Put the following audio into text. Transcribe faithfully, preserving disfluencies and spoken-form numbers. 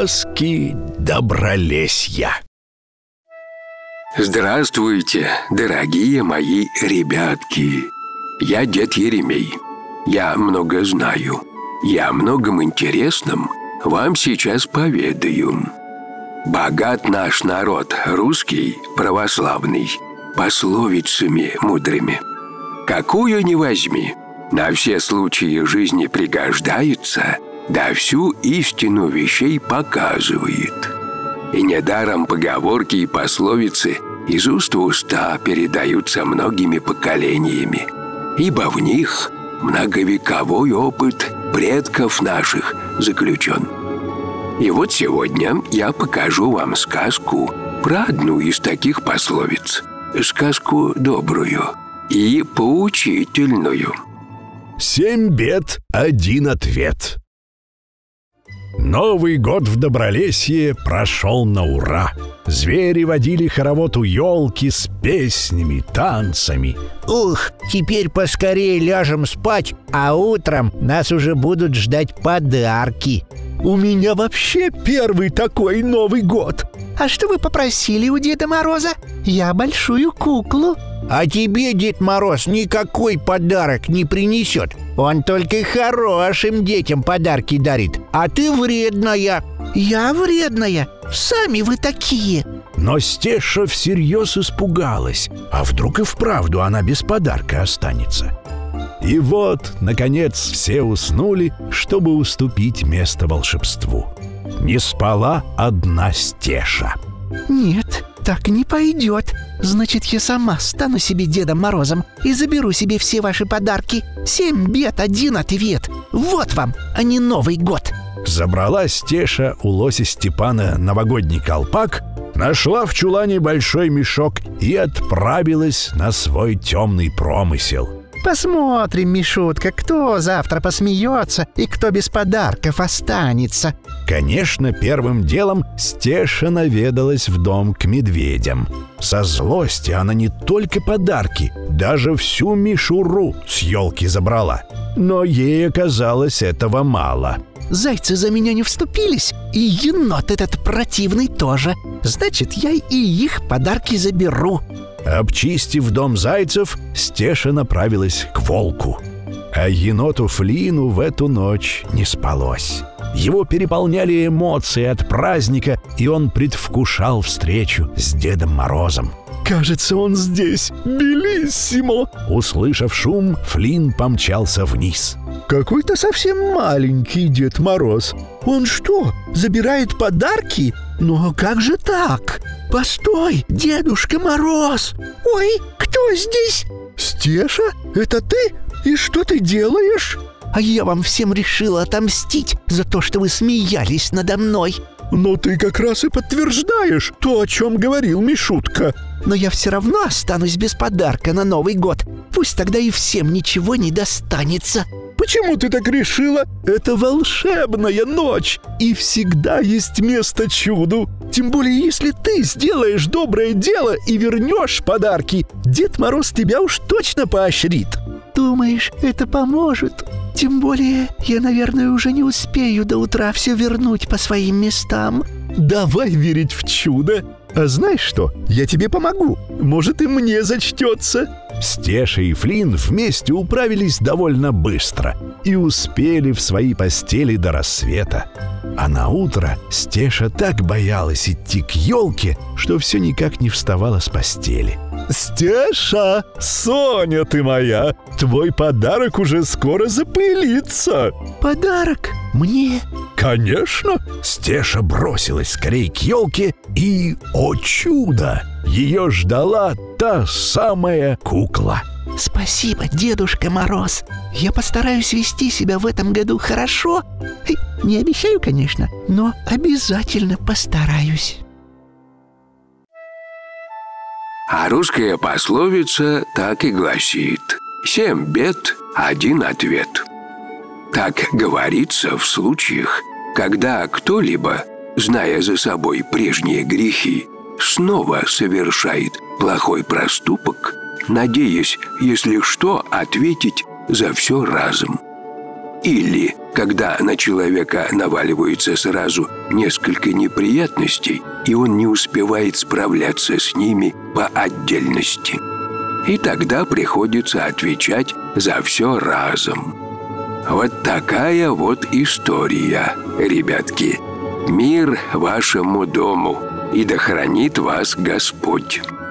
Сказки Добролесья. Здравствуйте, дорогие мои ребятки. Я дед Еремей. Я много знаю. Я о многом интересном вам сейчас поведаю. Богат наш народ, русский, православный, пословицами мудрыми. Какую ни возьми, на все случаи жизни пригождается, да всю истину вещей показывает. И недаром поговорки и пословицы из уст в уста передаются многими поколениями, ибо в них многовековой опыт предков наших заключен. И вот сегодня я покажу вам сказку про одну из таких пословиц. Сказку добрую и поучительную. Семь бед, один ответ. Новый год в Добролесье прошел на ура. Звери водили хоровод у елки с песнями, танцами. Ух, теперь поскорее ляжем спать, а утром нас уже будут ждать подарки. У меня вообще первый такой Новый год. А что вы попросили у Деда Мороза? Я большую куклу. А тебе Дед Мороз никакой подарок не принесет. Он только хорошим детям подарки дарит, а ты вредная. Я вредная? Сами вы такие. Но Стеша всерьез испугалась. А вдруг и вправду она без подарка останется? И вот, наконец, все уснули, чтобы уступить место волшебству. Не спала одна Стеша. Нет, так не пойдет. Значит, я сама стану себе Дедом Морозом и заберу себе все ваши подарки. Семь бед, один ответ. Вот вам, а не Новый год. Забрала Стеша у лося Степана новогодний колпак, нашла в чулане большой мешок и отправилась на свой темный промысел. Посмотрим, Мишутка, кто завтра посмеется и кто без подарков останется. Конечно, первым делом Стеша наведалась в дом к медведям. Со злости она не только подарки, даже всю мишуру с елки забрала. Но ей оказалось этого мало. Зайцы за меня не вступились, и енот этот противный тоже. Значит, я и их подарки заберу. Обчистив дом зайцев, Стеша направилась к волку. А еноту Флину в эту ночь не спалось. Его переполняли эмоции от праздника, и он предвкушал встречу с Дедом Морозом. Кажется, он здесь. Белиссимо! Услышав шум, Флин помчался вниз. Какой-то совсем маленький Дед Мороз. Он что, забирает подарки? Но как же так? Постой, Дедушка Мороз! Ой, кто здесь? Стеша, это ты? И что ты делаешь? А я вам всем решила отомстить за то, что вы смеялись надо мной. Но ты как раз и подтверждаешь то, о чем говорил Мишутка. Но я все равно останусь без подарка на Новый год. Пусть тогда и всем ничего не достанется. Почему ты так решила? Это волшебная ночь, и всегда есть место чуду. Тем более, если ты сделаешь доброе дело и вернешь подарки, Дед Мороз тебя уж точно поощрит. Думаешь, это поможет? Тем более, я, наверное, уже не успею до утра все вернуть по своим местам. Давай верить в чудо. А знаешь что? Я тебе помогу. Может, и мне зачтется. Стеша и Флин вместе управились довольно быстро и успели в свои постели до рассвета. А на утро Стеша так боялась идти к елке, что все никак не вставала с постели. Стеша, Соня ты моя, твой подарок уже скоро запылится. Подарок? Мне? Конечно. Стеша бросилась скорее к елке и, о чудо, ее ждала та самая кукла. Спасибо, Дедушка Мороз. Я постараюсь вести себя в этом году хорошо. Не обещаю, конечно, но обязательно постараюсь. А русская пословица так и гласит: «Семь бед, один ответ». Так говорится в случаях, когда кто-либо, зная за собой прежние грехи, снова совершает плохой проступок, надеясь, если что, ответить за все разом. Или когда на человека наваливаются сразу несколько неприятностей, и он не успевает справляться с ними по отдельности. И тогда приходится отвечать за все разом. Вот такая вот история, ребятки. Мир вашему дому, и да хранит вас Господь.